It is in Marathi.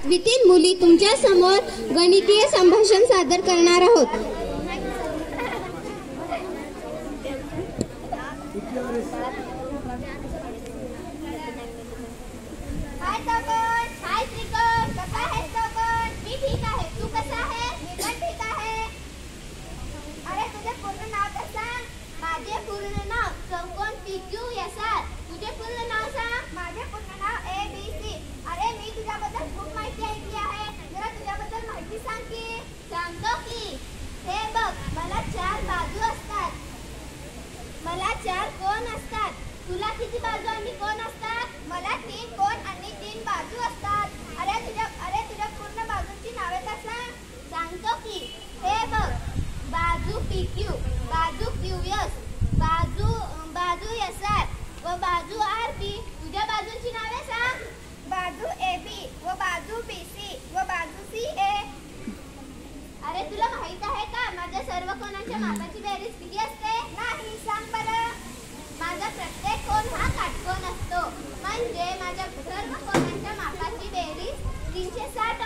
आम्ही 3 मुली तुमच्या समोर गणितीय संभाषण सादर करणार आहोत. हाय तोकन, हाय त्रिकोण, कसा आहेस तोकन? मी ठीक आहे. तू कसा आहेस? मी पण ठीक आहे. अरे तुझे पूर्ण नाव तर सांग. माझे पूर्ण नाव चौकोन PQ SR. तुझे पूर्ण नाव सांग. माझे पूर्ण नाव ABC. अरे मी तुझ्याबद्दल खूप माहिती ऐकली आहे. जरा तुझ्याबद्दल माहिती सांग की. सांगतो की. हे बघ, मला 4 बाजू असतात. मला 4 कोण असतात. तुला किती बाजू आणि कोण असतात? मला 3 कोण आणि 3 बाजू असतात. अरे तुझ्या पूर्ण बाजूंची नावे तर सांग. सांगतो की. हे बघ, बाजू PQ, बाजू QS, बाजू SR व बाजू RP. तुझ्या बाजूंची नावे सांग. बाजू AB व बाजू BC व बाजू CA. अरे तुला माहित आहे का माझ्या सर्व कोणांच्या मापाची बेरीज किती असते? नाही, सांग बरं. माझा प्रत्येक कोण हा काटकोन असतो. म्हणजे माझ्या सर्व कोणांच्या मापाची बेरीज 360